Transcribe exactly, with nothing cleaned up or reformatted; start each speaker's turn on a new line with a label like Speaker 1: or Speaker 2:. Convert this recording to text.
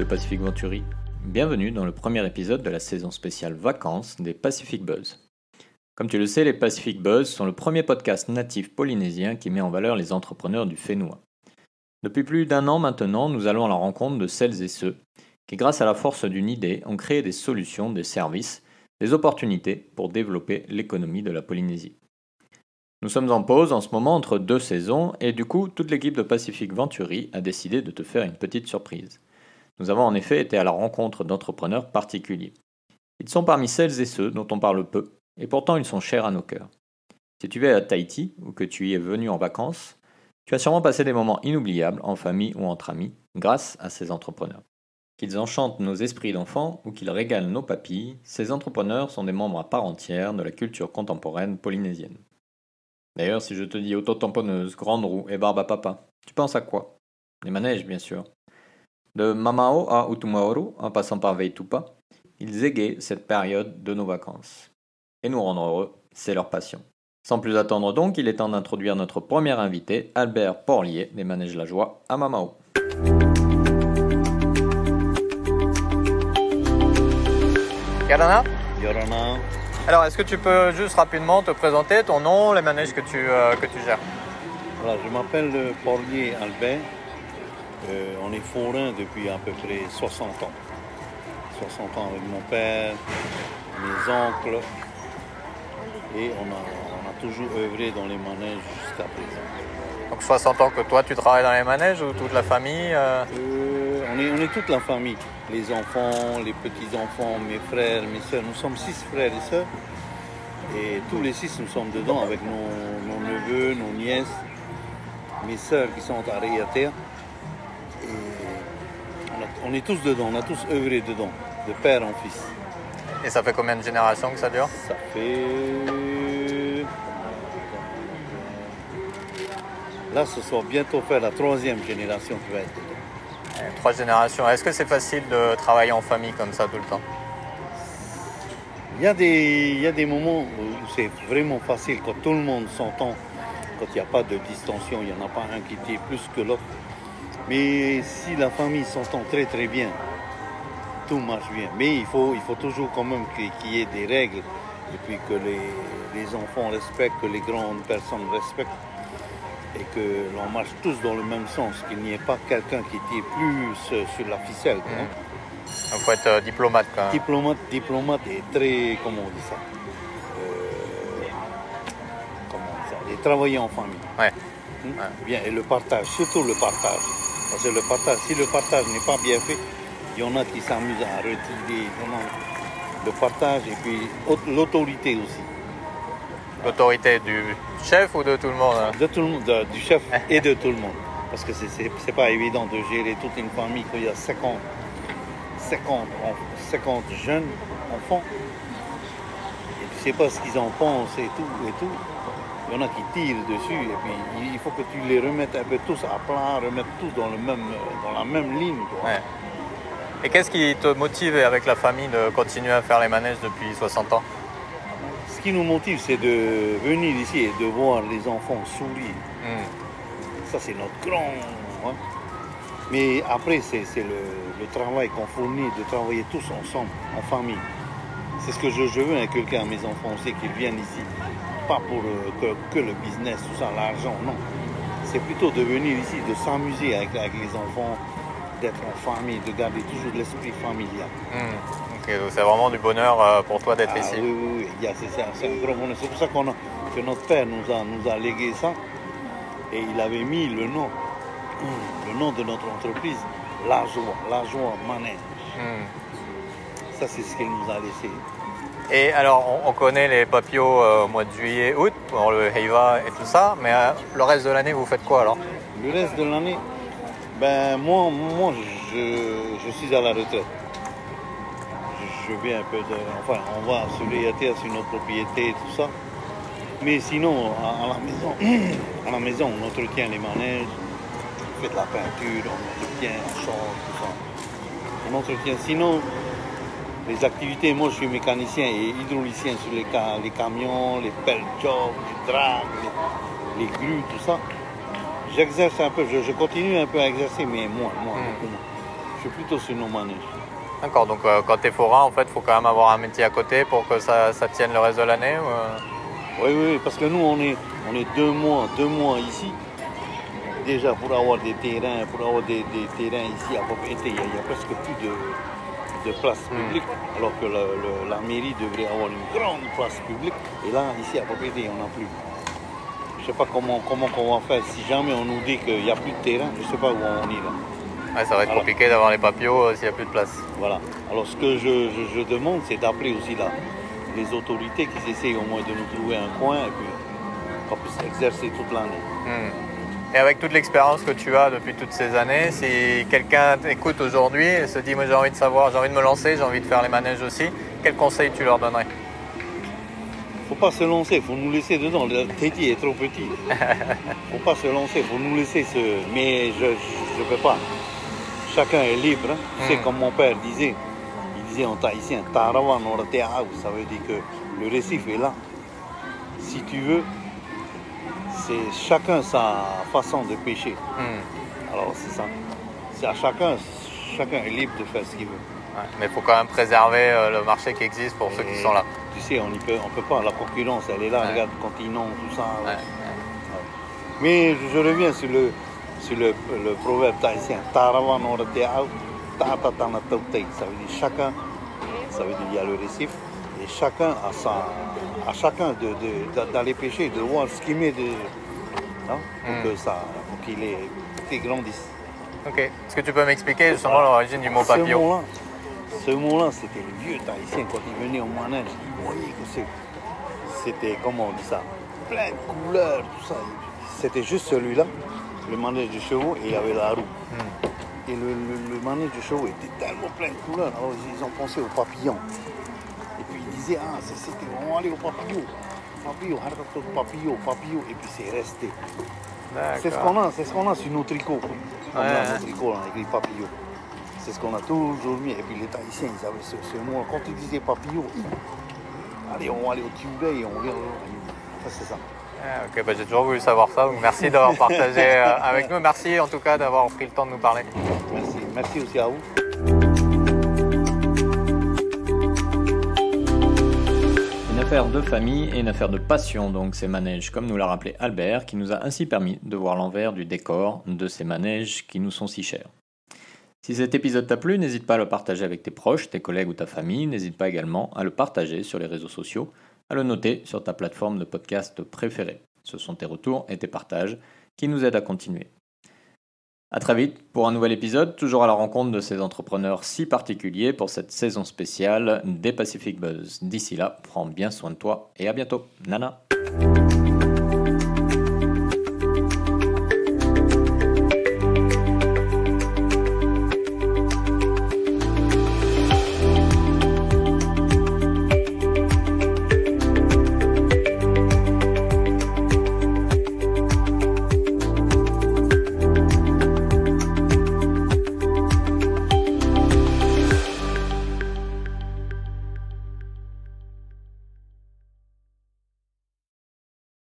Speaker 1: Pacific Venturi. Bienvenue dans le premier épisode de la saison spéciale vacances des Pacific Buzz. Comme tu le sais, les Pacific Buzz sont le premier podcast natif polynésien qui met en valeur les entrepreneurs du Fénois. Depuis plus d'un an maintenant, nous allons à la rencontre de celles et ceux qui, grâce à la force d'une idée, ont créé des solutions, des services, des opportunités pour développer l'économie de la Polynésie. Nous sommes en pause en ce moment entre deux saisons et du coup, toute l'équipe de Pacific Venturi a décidé de te faire une petite surprise. Nous avons en effet été à la rencontre d'entrepreneurs particuliers. Ils sont parmi celles et ceux dont on parle peu, et pourtant ils sont chers à nos cœurs. Si tu es à Tahiti ou que tu y es venu en vacances, tu as sûrement passé des moments inoubliables en famille ou entre amis grâce à ces entrepreneurs. Qu'ils enchantent nos esprits d'enfants ou qu'ils régalent nos papilles, ces entrepreneurs sont des membres à part entière de la culture contemporaine polynésienne. D'ailleurs, si je te dis auto-tamponneuse, grande roue et barbe à papa, tu penses à quoi? Les manèges, bien sûr. De Mamao à Utumaoru, en passant par Veitupa, ils égayent cette période de nos vacances. Et nous rendre heureux, c'est leur passion. Sans plus attendre donc, il est temps d'introduire notre premier invité, Albert Porlier, des Manèges La Joie à Mamao. Yorana
Speaker 2: Yorana.
Speaker 1: Alors, est-ce que tu peux juste rapidement te présenter ton nom, les manèges que tu, euh, que tu gères?
Speaker 2: Voilà, je m'appelle Porlier Albert. Euh, on est forain depuis à peu près soixante ans. soixante ans avec mon père, mes oncles. Et on a, on a toujours œuvré dans les manèges jusqu'à présent.
Speaker 1: Donc soixante ans que toi tu travailles dans les manèges ou toute la famille euh...
Speaker 2: Euh, on, est, on est toute la famille. Les enfants, les petits-enfants, mes frères, mes soeurs. Nous sommes six frères et sœurs. Et tous les six, nous sommes dedans avec nos, nos neveux, nos nièces, mes sœurs qui sont à Raiatea. Et on, a, on est tous dedans, on a tous œuvré dedans, de père en fils.
Speaker 1: Et ça fait combien de générations que ça dure?
Speaker 2: Ça fait... Là, ce sera bientôt faire la troisième génération qui va être dedans.
Speaker 1: Trois générations. Est-ce que c'est facile de travailler en famille comme ça tout le temps?
Speaker 2: Il y a des, il y a des moments où c'est vraiment facile, quand tout le monde s'entend, quand il n'y a pas de distension, il n'y en a pas un qui tire plus que l'autre. Mais si la famille s'entend très très bien, tout marche bien. Mais il faut, il faut toujours quand même qu'il y ait des règles et puis que les, les enfants respectent, que les grandes personnes respectent. Et que l'on marche tous dans le même sens, qu'il n'y ait pas quelqu'un qui tire plus sur la ficelle. Mmh.
Speaker 1: Il faut être euh, diplomate quand même.
Speaker 2: Diplomate, diplomate et très, comment on dit ça euh, Comment on dit ça Et travailler en famille.
Speaker 1: Ouais.
Speaker 2: Mmh.
Speaker 1: Ouais.
Speaker 2: Bien, et le partage, surtout le partage. Parce que le partage, si le partage n'est pas bien fait, il y en a qui s'amusent à retirer le partage et puis l'autorité aussi.
Speaker 1: L'autorité du chef ou de tout le monde?
Speaker 2: De tout le monde, de, du chef et de tout le monde. Parce que c'est, c'est, c'est pas évident de gérer toute une famille quand il y a cinquante, cinquante, cinquante jeunes enfants. Et tu sais pas ce qu'ils en pensent et tout, et tout. Il y en a qui tirent dessus et puis il faut que tu les remettes un peu tous à plat, remettre tous dans, le même, dans la même ligne. Quoi.
Speaker 1: Ouais. Et qu'est-ce qui te motive avec la famille de continuer à faire les manèges depuis soixante ans?
Speaker 2: Ce qui nous motive, c'est de venir ici et de voir les enfants sourire. Mmh. Ça, c'est notre grand... Hein. Mais après, c'est, c'est le, le travail qu'on fournit, de travailler tous ensemble, en famille. C'est ce que je, je veux inculquer à mes enfants aussi, qu'ils viennent ici. Pas pour euh, que, que le business, tout ça, l'argent, non. C'est plutôt de venir ici, de s'amuser avec, avec les enfants, d'être en famille, de garder toujours l'esprit familial.
Speaker 1: Mmh. Okay, donc c'est vraiment du bonheur euh, pour toi d'être
Speaker 2: ah,
Speaker 1: ici.
Speaker 2: Oui, oui, oui. Yeah, c'est, c'est, c'est un gros bonheur. C'est pour ça qu'on a, que notre père nous a, nous a légué ça. Et il avait mis le nom, le nom de notre entreprise, La Joie, La Joie Manège. Mmh. Ça, c'est ce qu'il nous a laissé.
Speaker 1: Et alors, on, on connaît les papios euh, au mois de juillet, août, pour le Heiva et tout ça, mais euh, le reste de l'année, vous faites quoi alors?
Speaker 2: Le reste de l'année, ben moi, moi je, je suis à la retraite. Je, je viens un peu de... Enfin, on va se réater sur notre propriété et tout ça. Mais sinon, à, à la maison, à la maison, on entretient les manèges, on fait de la peinture, on entretient, on change, tout ça. On entretient. Sinon, les activités, moi je suis mécanicien et hydraulicien sur les, ca- les camions, les pelle jobs, les dragues, les, les grues, tout ça. J'exerce un peu, je, je continue un peu à exercer, mais moins, moins,
Speaker 1: mmh.
Speaker 2: beaucoup moins. Je suis plutôt sur nos manèges.
Speaker 1: D'accord, donc euh, quand tu es forain, en fait, il faut quand même avoir un métier à côté pour que ça, ça tienne le reste de l'année ou, euh...
Speaker 2: Oui, oui, parce que nous, on est, on est deux mois, deux mois ici. Déjà, pour avoir des terrains, pour avoir des, des terrains ici à propriété, il n'y a, a presque plus de, de place publique, mm. alors que le, le, la mairie devrait avoir une grande place publique. Et là, ici à propriété, il n'y en a plus. Je ne sais pas comment, comment on va faire. Si jamais on nous dit qu'il n'y a plus de terrain, je ne sais pas où on est là.
Speaker 1: Ouais, ça va être Alors, compliqué d'avoir les papios euh, s'il n'y a plus de place.
Speaker 2: Voilà. Alors ce que je, je, je demande, c'est d'appeler aussi là, les autorités qui essayent au moins de nous trouver un coin et puis qu'on puisse exercer toute l'année.
Speaker 1: Hmm. Et avec toute l'expérience que tu as depuis toutes ces années, si quelqu'un t'écoute aujourd'hui et se dit « moi j'ai envie de savoir, j'ai envie de me lancer, j'ai envie de faire les manèges aussi », quel conseil tu leur donnerais?
Speaker 2: Faut pas se lancer, il faut nous laisser dedans. Le Teddy est trop petit. Faut pas se lancer, il faut nous laisser se... Mais je ne peux pas. Chacun est libre. Hein. Mm. C'est comme mon père disait. Il disait en tahitien, Tarawa Noratea, ça veut dire que le récif est là. Si tu veux, c'est chacun sa façon de pêcher. Mm. Alors c'est ça. C'est à chacun, chacun est libre de faire ce qu'il veut.
Speaker 1: Ouais, mais il faut quand même préserver euh, le marché qui existe pour Et ceux qui sont là.
Speaker 2: Tu sais, on ne peut, on peut pas. La concurrence, elle est là. Ouais. Regarde, continent, tout ça. Ouais. Ouais. Ouais. Mais je, je reviens sur le, sur le, le proverbe tahitien. Tarawa no rateau, tata tana tautei. Ça veut dire chacun, ça veut dire il y a le récif. Et chacun a sa, à chacun de, de, d'aller pêcher, de voir ce qu'il met de, hein, pour mm. que ça, pour qu'il ait, qu'il grandisse.
Speaker 1: Ok. Est-ce que tu peux m'expliquer justement l'origine du mot papillon?
Speaker 2: Ce mot-là, ce mot-là, c'était le vieux tahitien quand il venait au manège. Il voyait que c'était, comment on dit ça, plein de couleurs, tout ça. C'était juste celui-là, le manège de chevaux, et il y avait la roue. Mm. Et le, le, le manège de chevaux était tellement plein de couleurs, alors ils ont pensé au papillon. Et puis ils disaient, ah, c'était, on va aller au papillon. Papillon, papillon, papillon, et puis c'est resté. C'est ce qu'on a, c'est ce qu'on a sur nos tricots. On ouais. a nos tricots, on a écrit papillon. C'est ce qu'on a toujours mis. Et puis les Tahitiens, ils avaient ce, ce mot. Quand ils disaient papillon, allez, on va aller au Tibet et on vient. Enfin, c'est ça.
Speaker 1: Ah, ok, bah, j'ai toujours voulu savoir ça. Donc merci d'avoir partagé euh, avec nous. Merci en tout cas d'avoir pris le temps de nous parler.
Speaker 2: Merci. Merci aussi à vous.
Speaker 1: Une affaire de famille et une affaire de passion, donc ces manèges, comme nous l'a rappelé Albert, qui nous a ainsi permis de voir l'envers du décor de ces manèges qui nous sont si chers. Si cet épisode t'a plu, n'hésite pas à le partager avec tes proches, tes collègues ou ta famille. N'hésite pas également à le partager sur les réseaux sociaux, à le noter sur ta plateforme de podcast préférée. Ce sont tes retours et tes partages qui nous aident à continuer. A très vite pour un nouvel épisode, toujours à la rencontre de ces entrepreneurs si particuliers pour cette saison spéciale des Pacific Buzz. D'ici là, prends bien soin de toi et à bientôt. Nana.